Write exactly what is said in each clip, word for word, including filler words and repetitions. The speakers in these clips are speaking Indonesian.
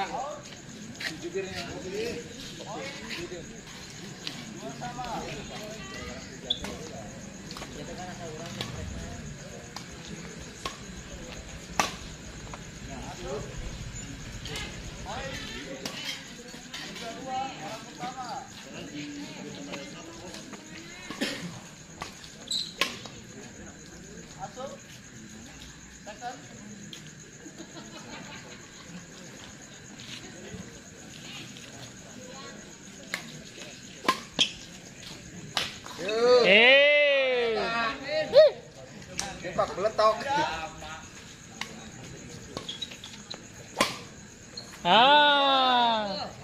Eh, Pak beletok. ah,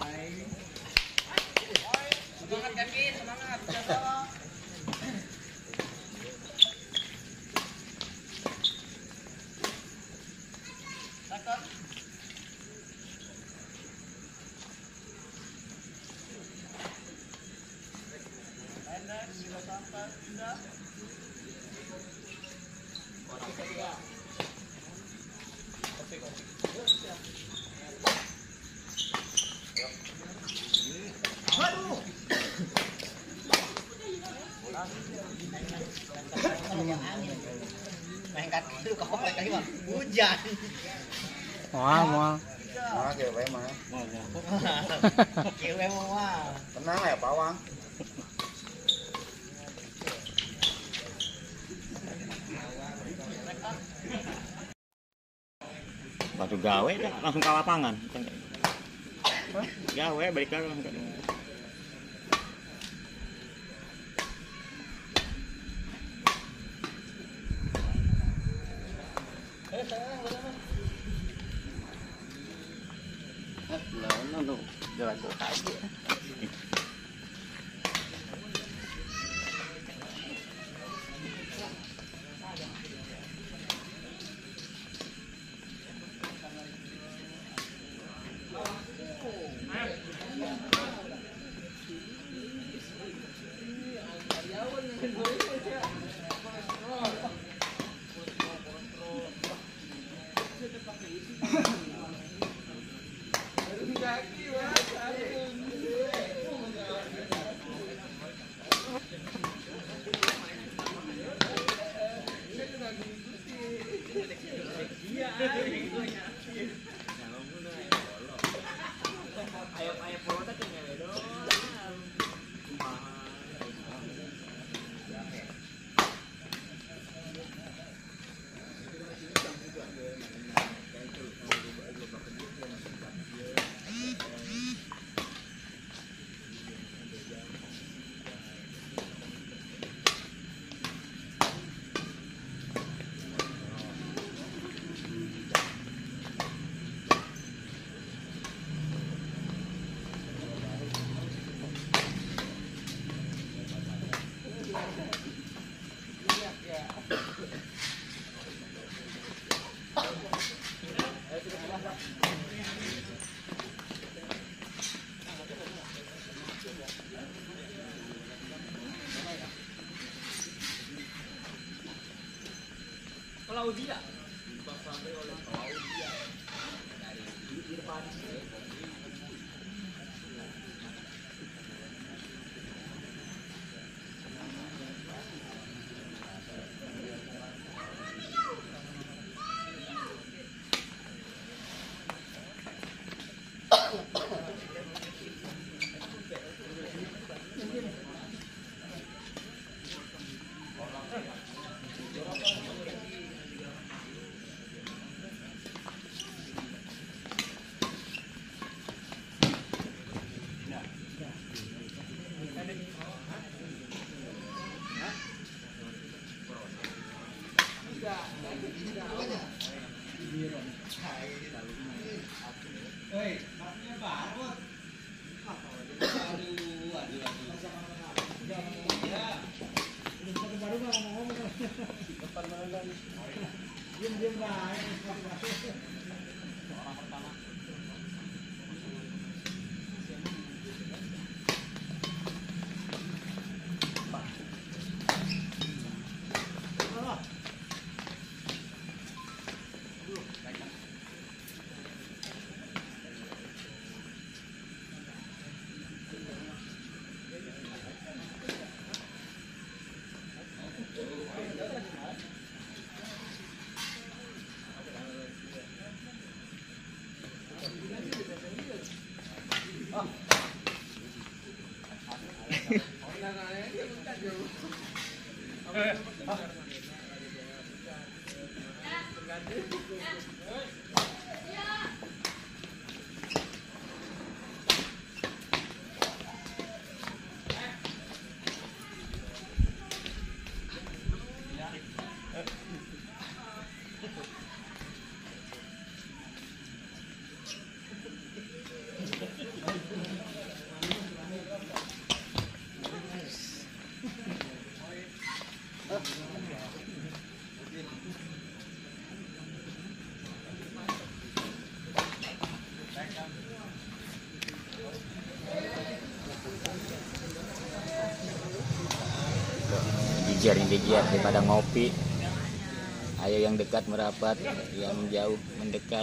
Semangat Kevin, semangat. Mengkat itu kok lagi mah hujan. mual mual. Mana cewek mah? Cewek mah. Tenang ya pawang. Batu gawe dah langsung ke lapangan. Gawe balik lagi langsung ke Lớn nó rồi cổ tay. Claudia. Dijar dijar daripada ngopi. Ayo yang dekat merapat, yang jauh mendekat.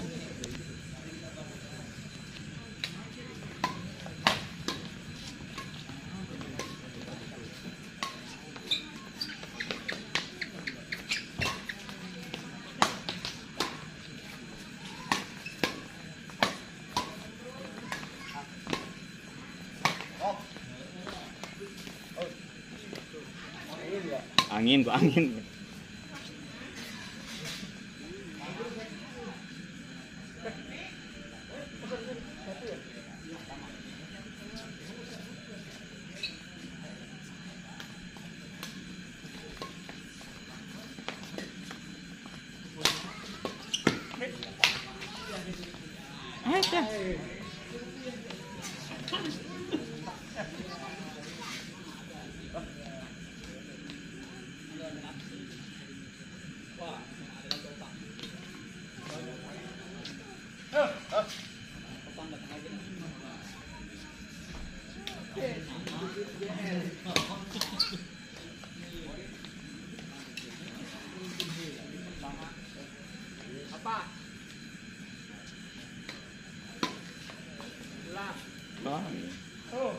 Angin kok angin. Oh.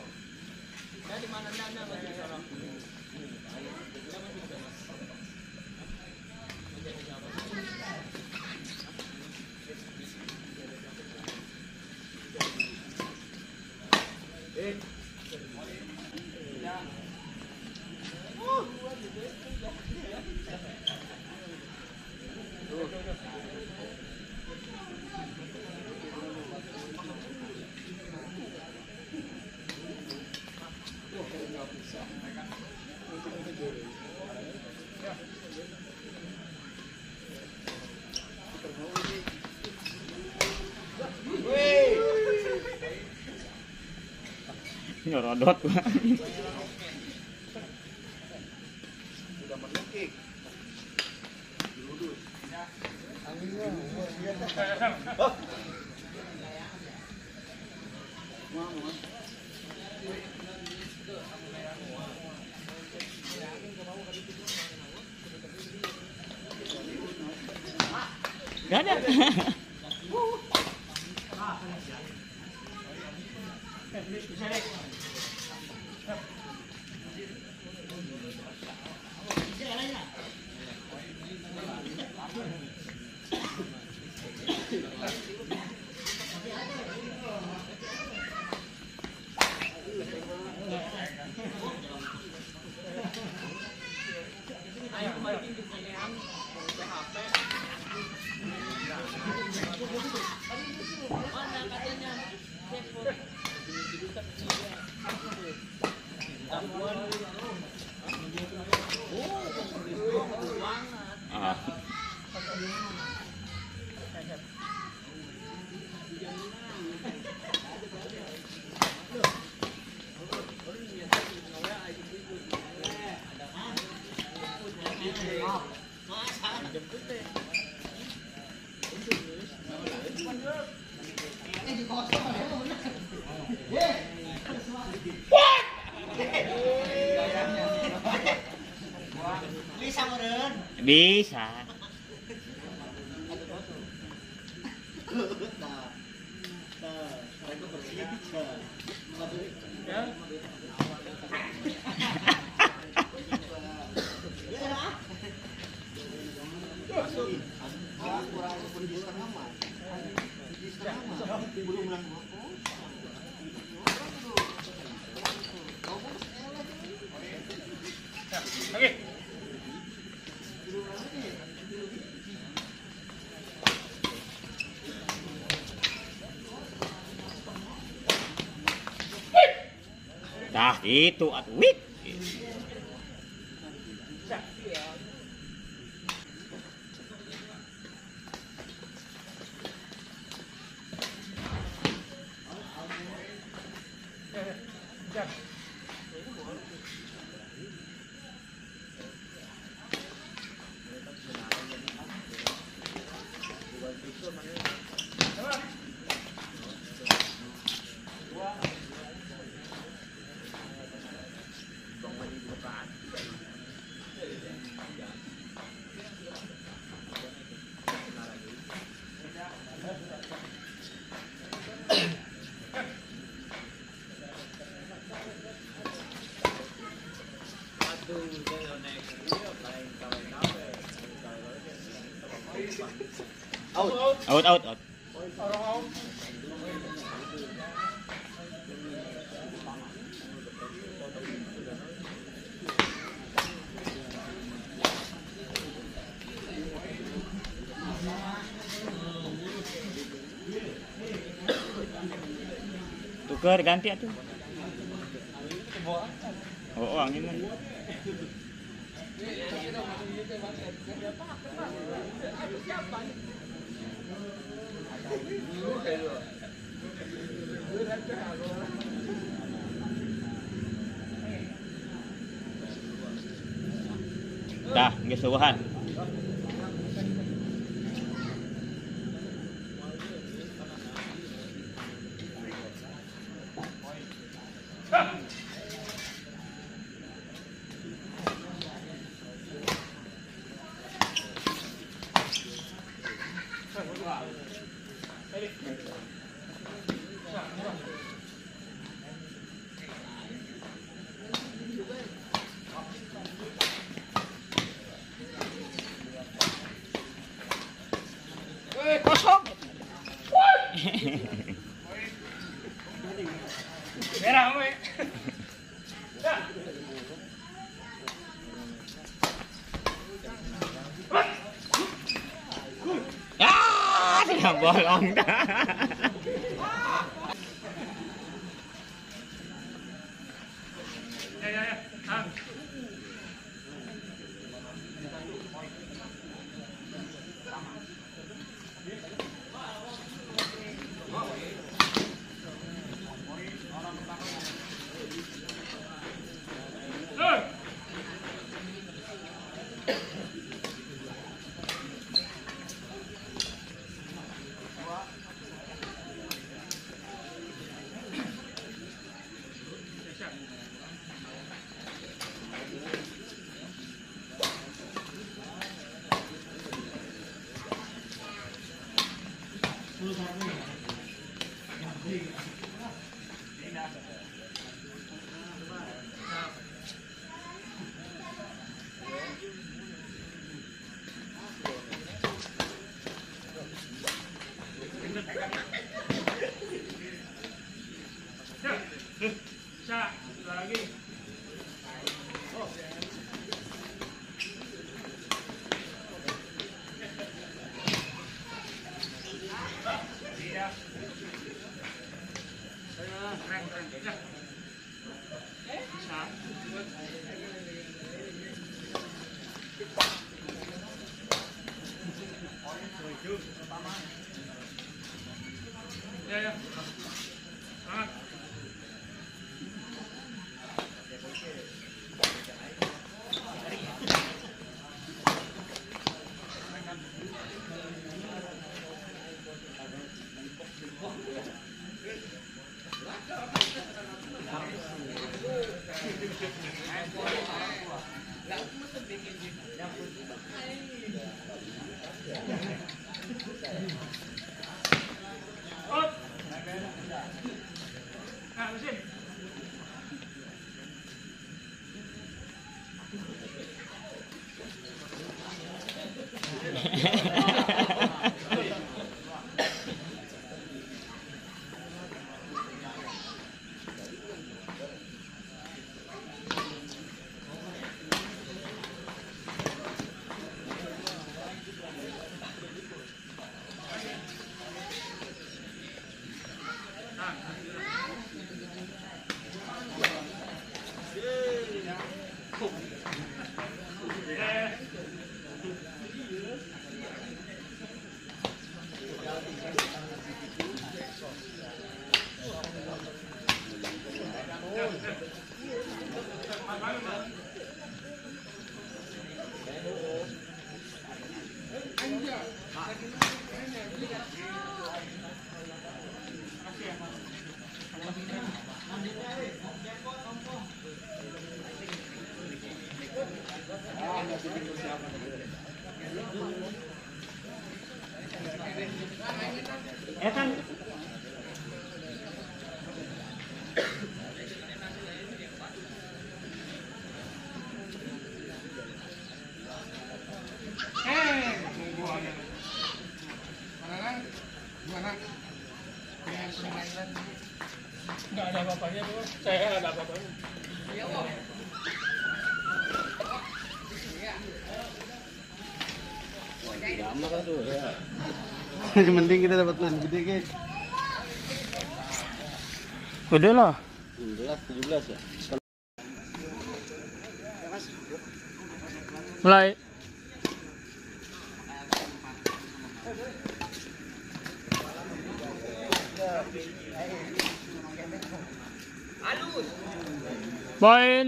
Nyorodot gua. Sudah menukik. Gak ada. Ah. Bisa meren. Bisa. Nah, nah, mereka bersih bisa. Ya. Kurang beli setengah mah. Beli setengah mah. Belum bilang Oke. Dah itu atuh wit. Out. Out out out. Tukar ganti atuh. Oh, oh angin mah. Dah, geus eueuhan. Kosong. Merah, we. Ah, tidak bolong dah. Ya, ya, ya. Ah. Bisa, dua lagi. Iya. Keren, keren. Bisa. Bisa. Ya, ya. Semangat. Out. Nah, mesin. Eh kan Nggak ada apa-apanya tuh. Saya nggak ada apa-apanya. Yang penting kita dapat poin gede guys. udah lah. enam belas, tujuh belas ya. Mulai. Poin.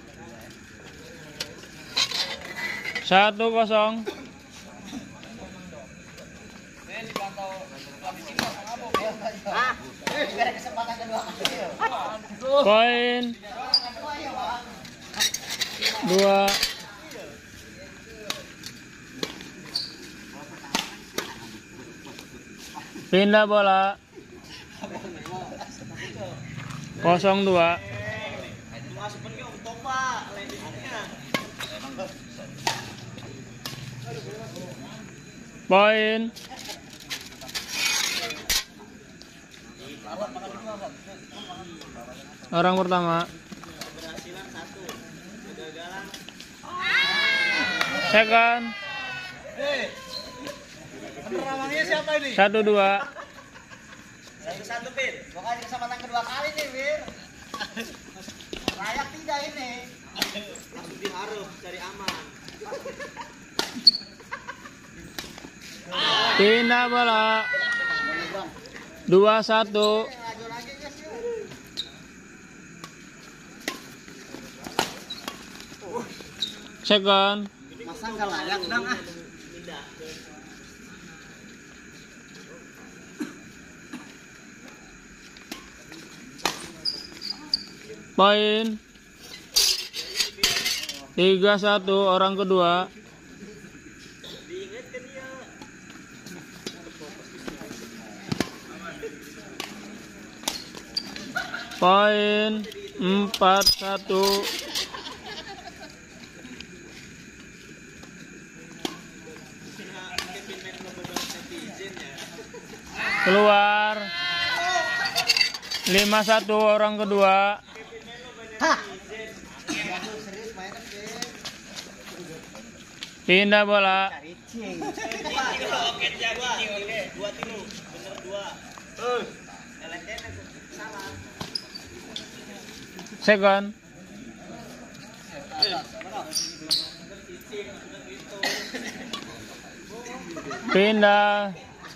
Satu kosong. Poin. Dua. Pindah bola. Kosong dua. Poin. Orang pertama. Second. Penerangannya siapa ini? Satu dua. Satu satu Pin. Gua kasih kesempatan kedua kali nih Pin. Layak tidak ini? Langsung diharum cari aman. Pindah bola. Dua satu. Second. Masa nggak layak dong ah? Poin. Tiga satu orang kedua. Poin empat satu. Keluar. Lima satu orang kedua. Pindah bola. Second. Pindah.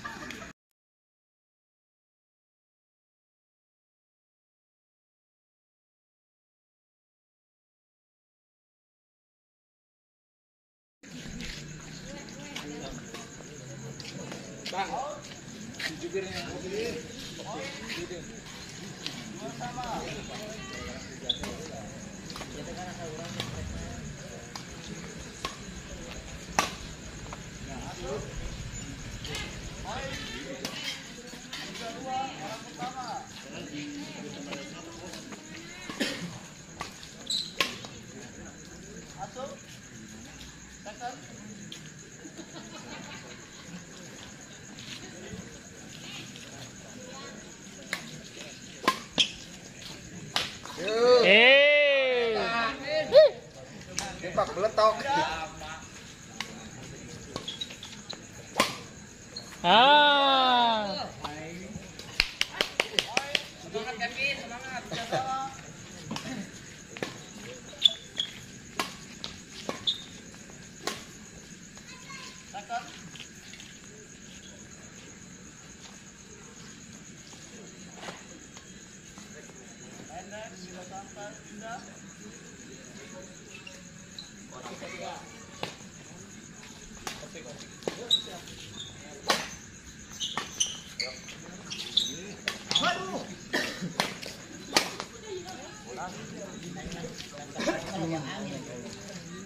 Eh. Pak beletok. Ah. Semangat Kevin, semangat.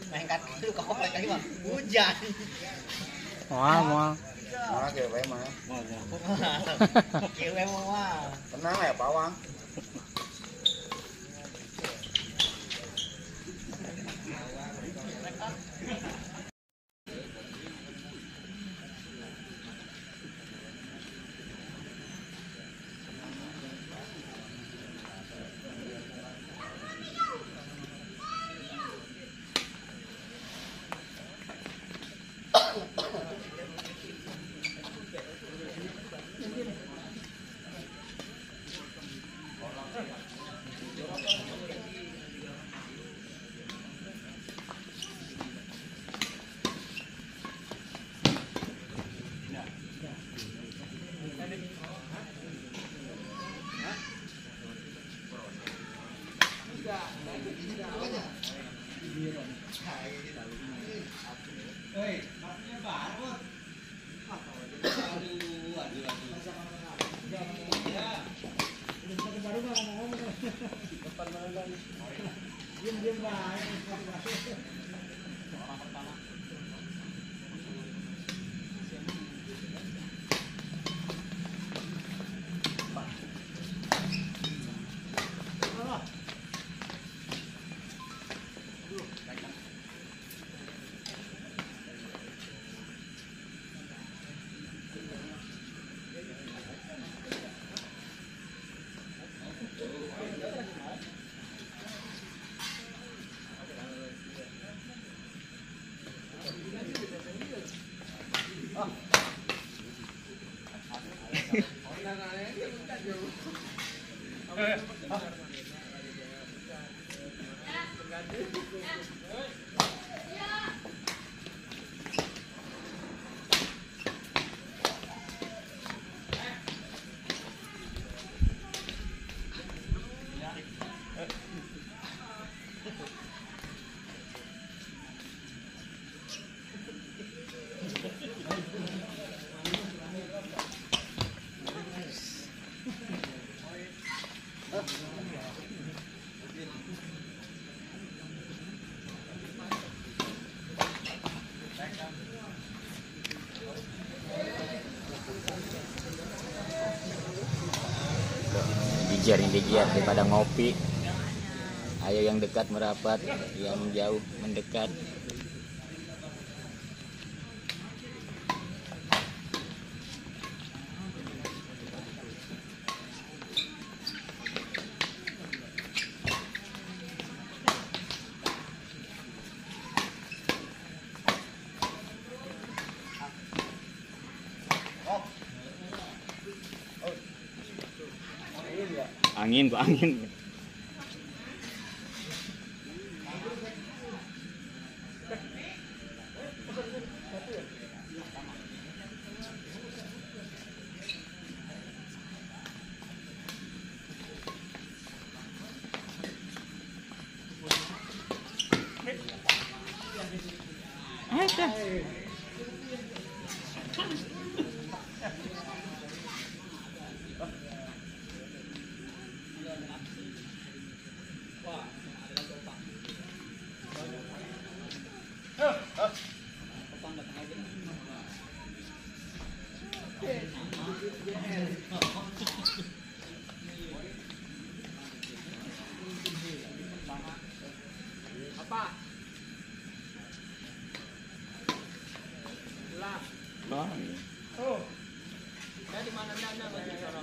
Mengkat itu kok kayak tadi mah hujan. Wah, wah. Mana kewe mah. Kewe mah. Tenang ya pawang. Dijar-dijar daripada ngopi. Ayo yang dekat merapat, yang jauh mendekat. Angin kok angin. Oh. Dari mana nanya bagi sekarang?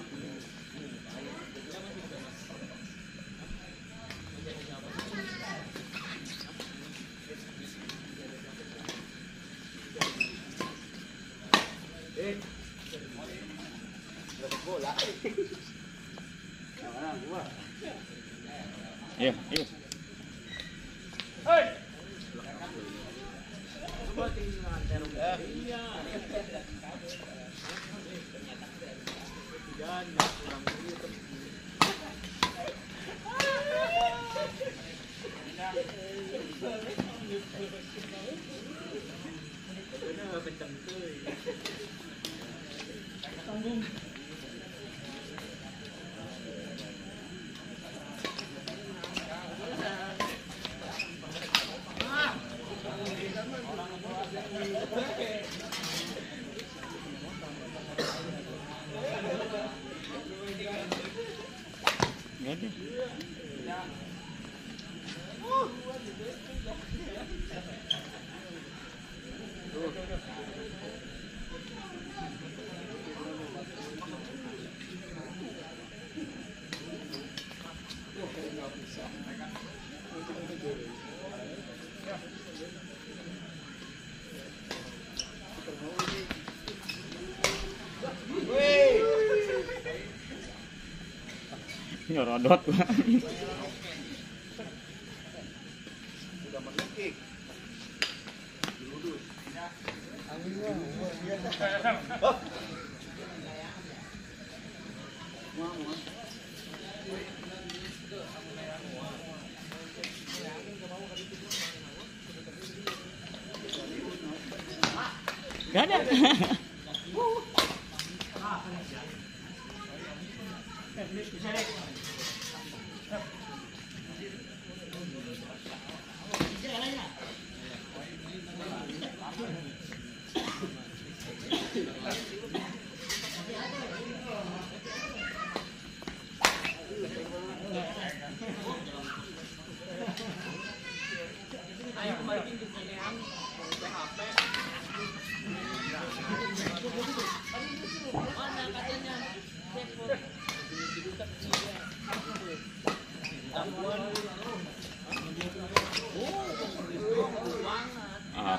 Eh. Bola. Mana gua? Iya, iya. Hei. Coba tinggal terus. Iya. Jangan kurang gitu. Benar kencang tuh. Tanggung. Nyorodot. Sudah menukik. Gak ada. Ah.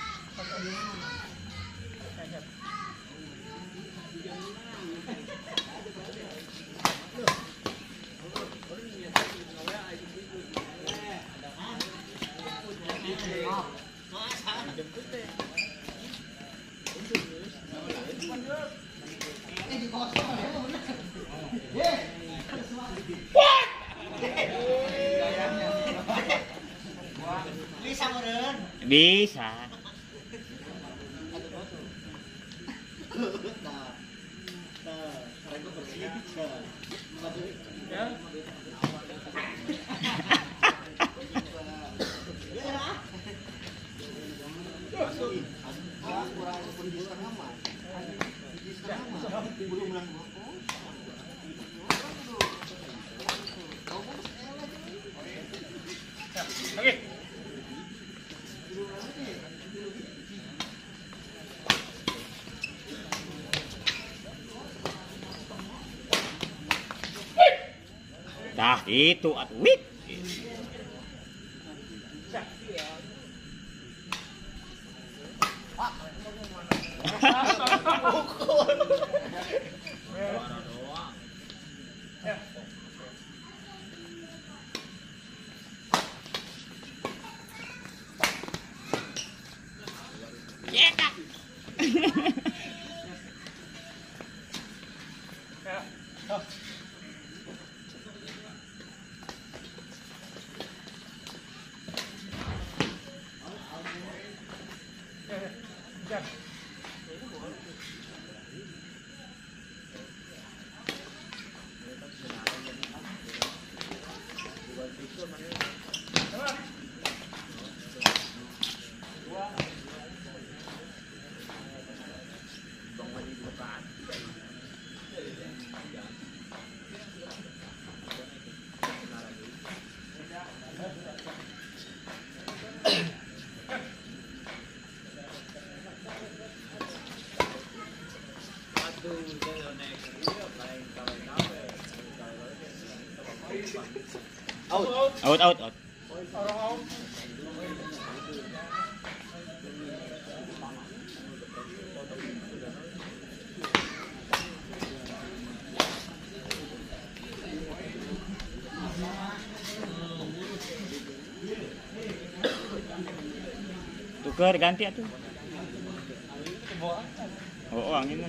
Bisa. Oke. Dah itu atuh wit. Out, out, out. Tukar ganti atuh. Oh, oh angin kan.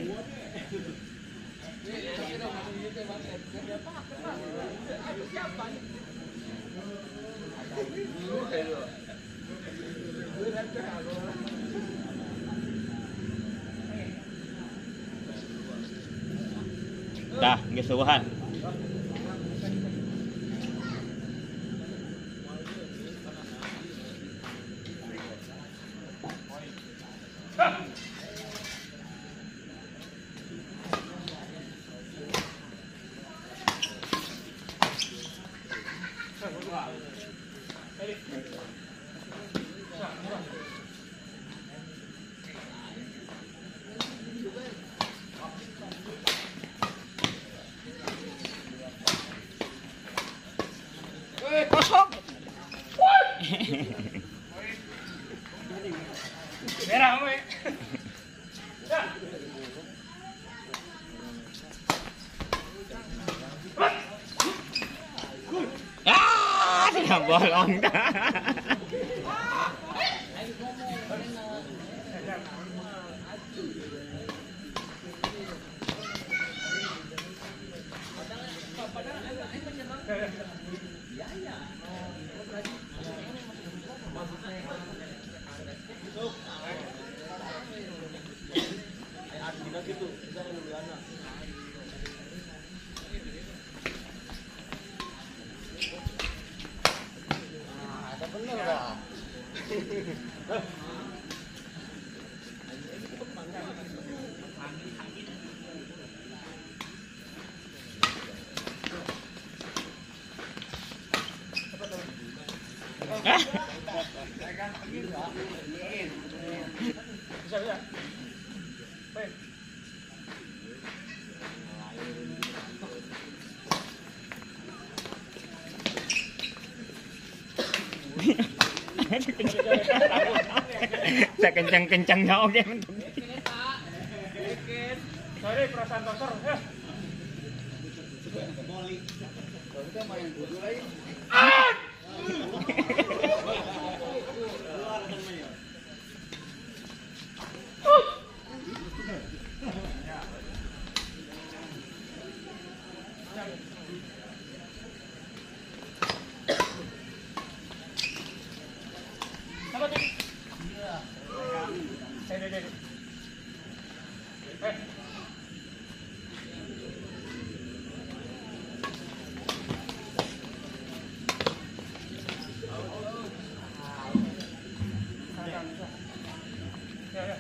Dah, geus suwahan. Kosong. Merah, we. Ya. bolong dah. Bisa bisa. Baik. Sekencang-kencangnya oke. Sorry perasaan dokter ya. Kalau kita main bodoh lagi. Sabar nih. Iya. Eh, deh, deh. Eh. Ya, ya.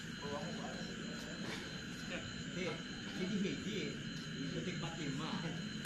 Hiji hiji, detik empat puluh lima.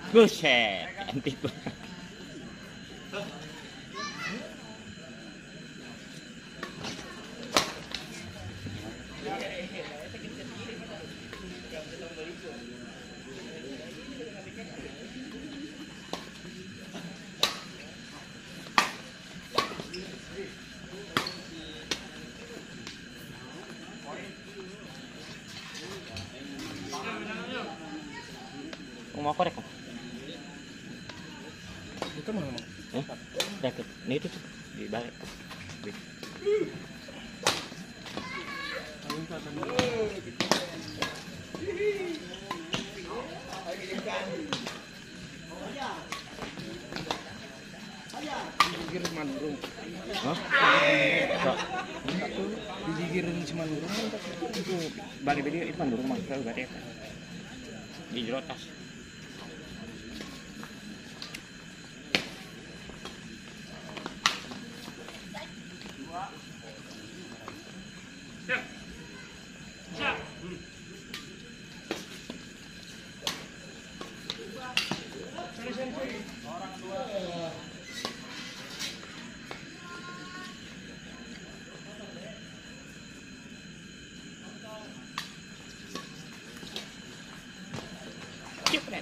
Buset, cantik banget. Mau korek kok? Itu mana mau? Eh, deket. Ini itu tuh di balik. Digigir mangrung. Hah? Digigirin si mangrung Itu balik video itu kan rumah kalau berarti apa? Di jero tas. Cepet.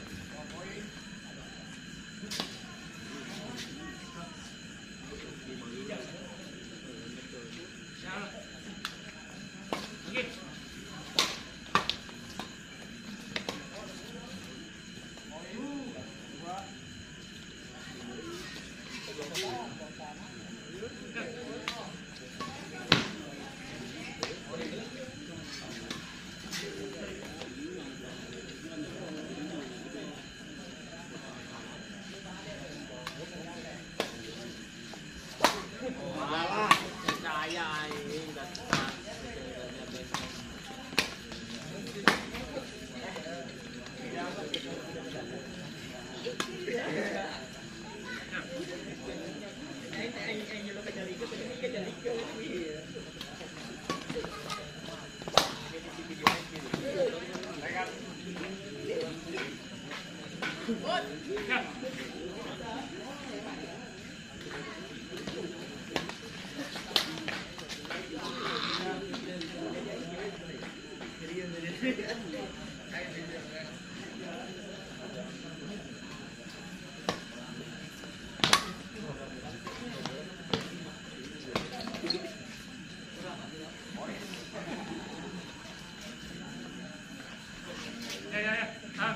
Ya ya ya. Ah.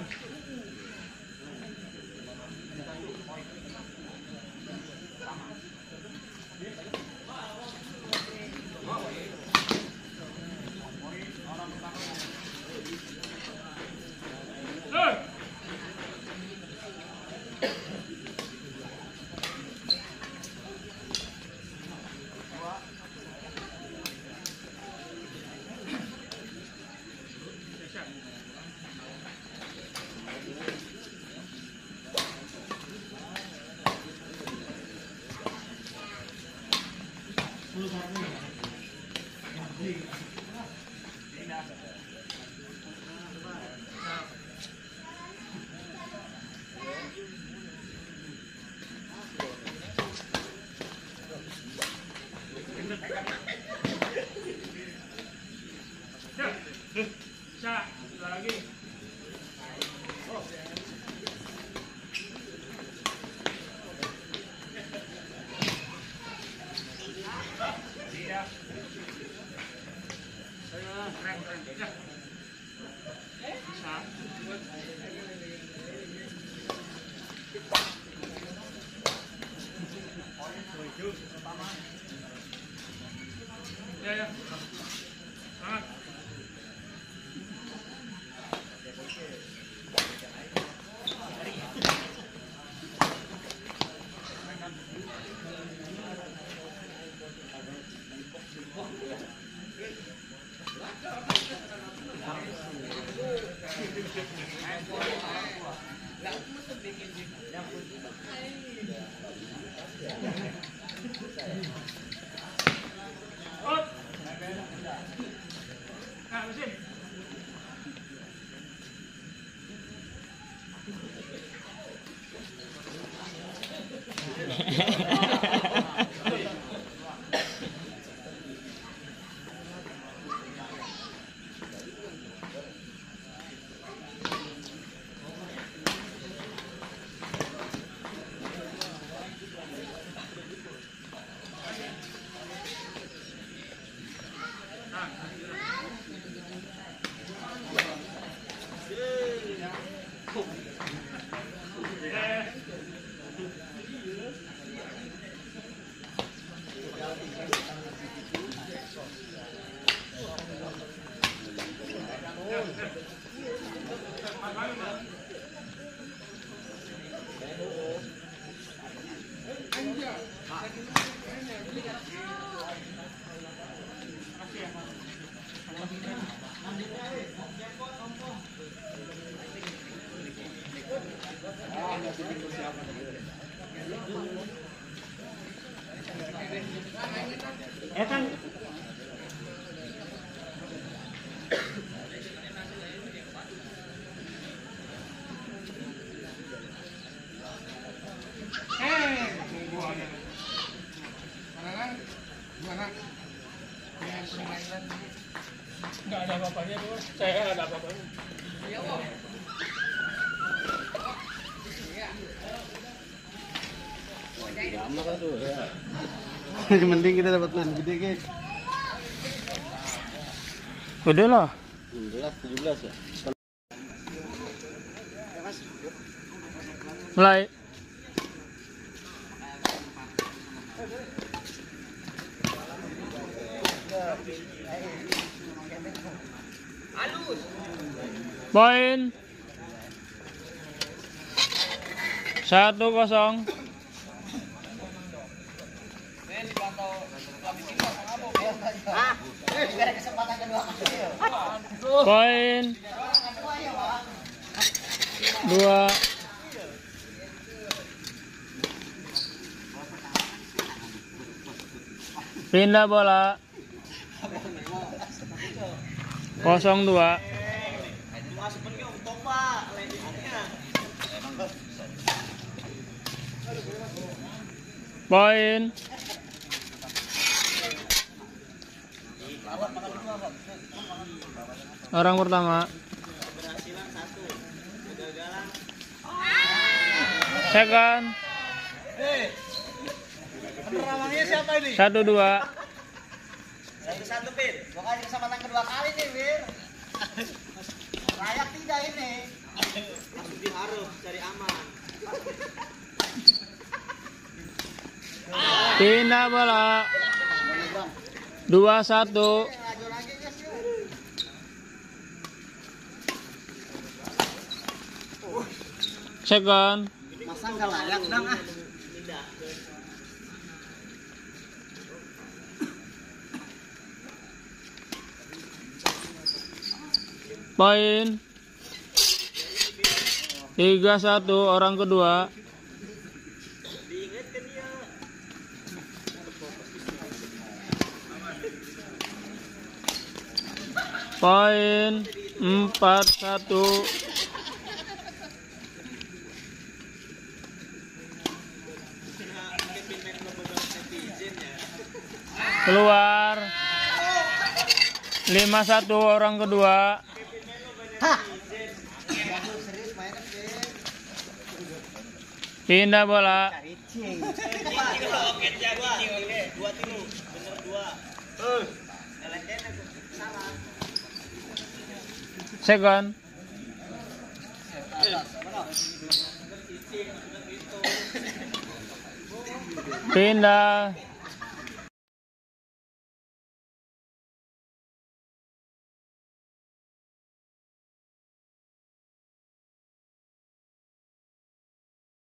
Sa, lagi. Iya. Keren, keren. Ya. Sa. Ya, ya. Semangat. Out. Eh kan Nggak ada apa-apanya, bos. Saya nggak ada apa-apanya. Lama kan tuh ya. Yang penting kita dapat main gede guys. udah lah. enam belas, tujuh belas ya. Mulai. Poin. Satu kosong. Poin. Dua. Pindah bola. Kosong dua. Poin. Orang pertama. Second. Penerangannya siapa ini? Satu dua. Satu satu Pin. Gua kasih kesempatan kedua kali nih Pin. Layak tidak ini? Masuk di harum cari aman. Pindah bola. Dua satu. Second. Masa nggak layak dong ah? Poin. Tiga satu orang kedua. Poin empat satu. Keluar. Lima satu orang kedua. Pindah bola. Second. Pindah.